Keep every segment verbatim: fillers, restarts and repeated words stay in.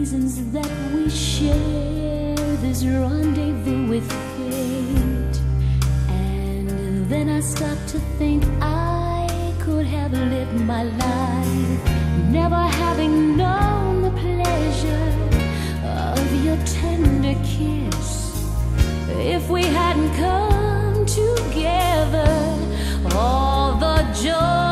reasons that we share this rendezvous with fate. And then I stop to think I could have lived my life never having known the pleasure of your tender kiss. If we hadn't come together, all the joy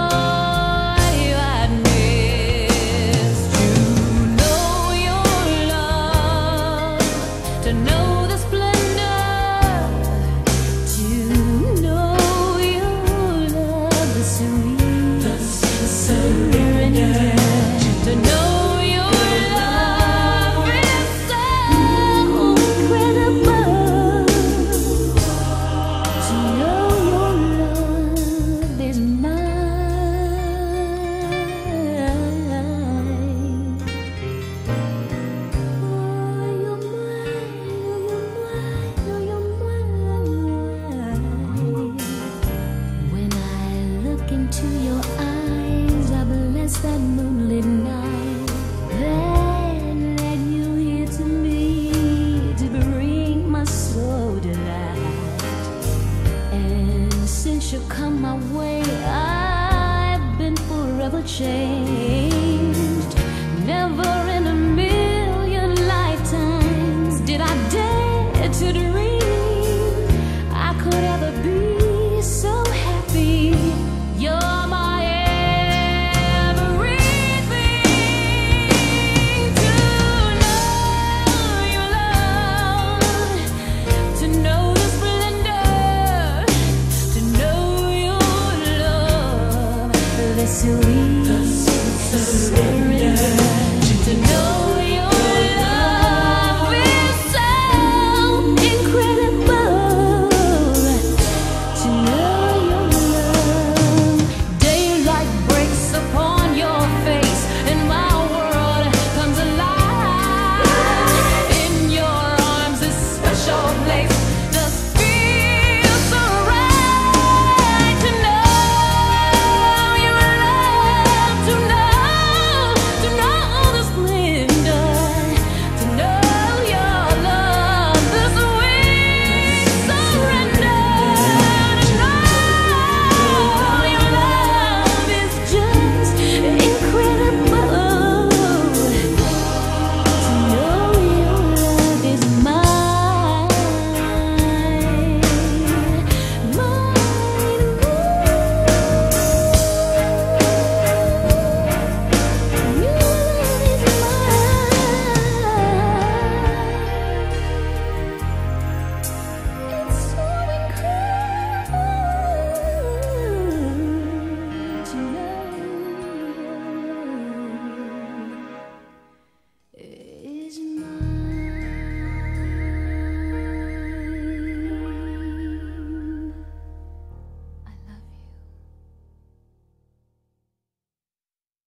into your eyes, I bless that moonlit night. Then let you here to me to bring my soul delight. And since you come my way, I've been forever changed. Never in a million lifetimes did I dare to dream I could ever be so happy. You're my everything. To know your love, to know the splendor, to know your love, the sweet surrender.